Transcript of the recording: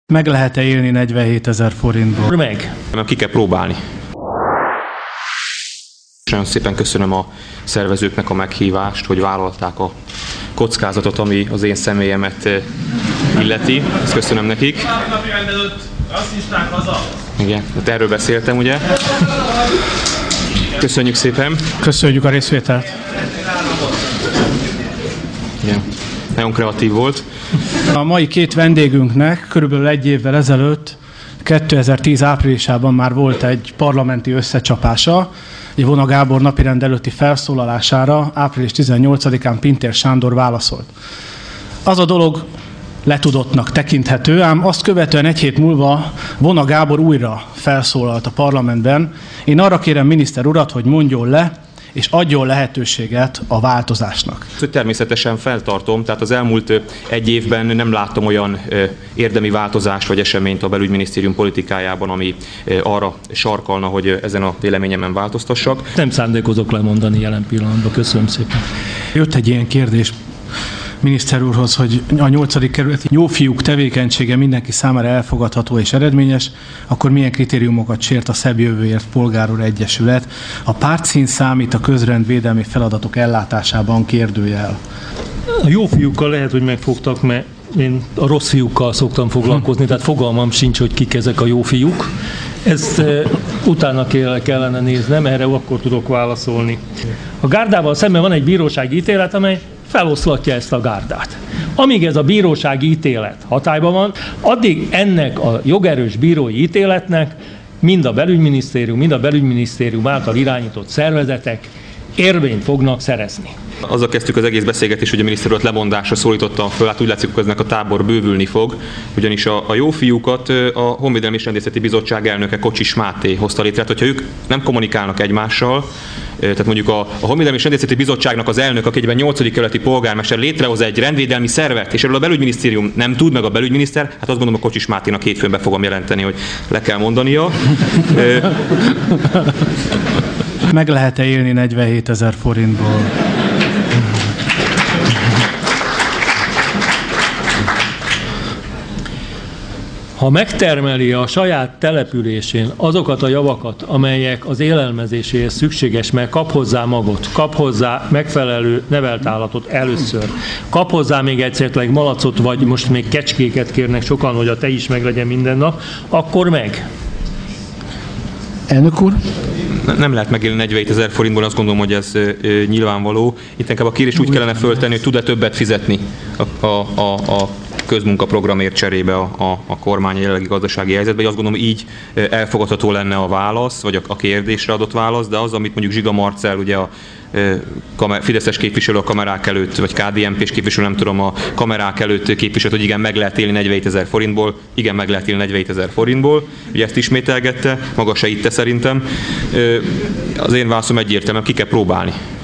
Meg lehet-e élni 47 000 forintból? Meg. Ki kell próbálni. Nagyon szépen köszönöm a szervezőknek a meghívást, hogy vállalták a kockázatot, ami az én személyemet illeti. Ezt köszönöm nekik. Igen, hát erről beszéltem, ugye? Köszönjük szépen. Köszönjük a részvételt. Igen, nagyon kreatív volt. A mai két vendégünknek körülbelül egy évvel ezelőtt, 2010 áprilisában már volt egy parlamenti összecsapása. Vona Gábor napirend előtti felszólalására április 18-án Pintér Sándor válaszolt. Az a dolog letudottnak tekinthető, ám azt követően egy hét múlva Vona Gábor újra felszólalt a parlamentben. Én arra kérem miniszter urat, hogy mondjon le, és adjon lehetőséget a változásnak. Természetesen feltartom, tehát az elmúlt egy évben nem láttam olyan érdemi változást vagy eseményt a belügyminisztérium politikájában, ami arra sarkalna, hogy ezen a véleményemen változtassak. Nem szándékozok lemondani jelen pillanatban. Köszönöm szépen. Jött egy ilyen kérdés miniszter úrhoz, hogy a 8. kerületi jófiúk tevékenysége mindenki számára elfogadható és eredményes, akkor milyen kritériumokat sért a Szebb Jövőért Polgárúr Egyesület? A pártszín számít a közrendvédelmi feladatok ellátásában, kérdőjel. A jó fiúkkal lehet, hogy megfogtak, mert én a rossz fiúkkal szoktam foglalkozni, tehát fogalmam sincs, hogy kik ezek a jó fiúk. Ezt utána kellene néznem, erre akkor tudok válaszolni. A gárdával szemben van egy bírósági ítélet, amely feloszlatja ezt a gárdát. Amíg ez a bírósági ítélet hatályban van, addig ennek a jogerős bírói ítéletnek mind a belügyminisztérium által irányított szervezetek érvényt fognak szerezni. Azzal kezdtük az egész beszélgetést, hogy a miniszter urat lemondásra szólítottam föl, hát úgy látszik, hogy eznek a tábor bővülni fog, ugyanis a jó fiúkat a Honvédelmi és Rendészeti Bizottság elnöke Kocsis Máté hozta létre. Hát, hogyha ők nem kommunikálnak egymással, tehát mondjuk a Honvédelmi és Rendészeti Bizottságnak az elnök, aki egyben 8. kerületi polgármester létrehoz egy rendvédelmi szervet, és erről a belügyminisztérium nem tud, meg a belügyminiszter, hát azt gondolom, a Kocsis Máténak hétfőn be fogom jelenteni, hogy le kell mondania. Meg lehet-e élni 47 000 forintból? Ha megtermeli a saját településén azokat a javakat, amelyek az élelmezéséhez szükséges, mert kap hozzá magot, kap hozzá megfelelő nevelt állatot először, kap hozzá még esetleg malacot, vagy most még kecskéket kérnek sokan, hogy a tej is meglegyen minden nap, akkor meg. Elnök úr? Nem lehet megélni 47 000 forintból, azt gondolom, hogy ez nyilvánvaló. Itt inkább a kérés úgy kellene föltenni, hogy tud-e többet fizetni a közmunkaprogramért cserébe a kormány jelenlegi gazdasági helyzetben. Azt gondolom, így elfogadható lenne a válasz, vagy a kérdésre adott válasz, de az, amit mondjuk Zsiga Marcell, ugye a fideszes képviselő a kamerák előtt, vagy KDNP-s képviselő, nem tudom, a kamerák előtt képviselt, hogy igen, meg lehet élni 47 000 forintból, igen, meg lehet élni 47 000 forintból, ugye ezt ismételgette, maga se itte szerintem. Az én válaszom egyértelműen, ki kell próbálni.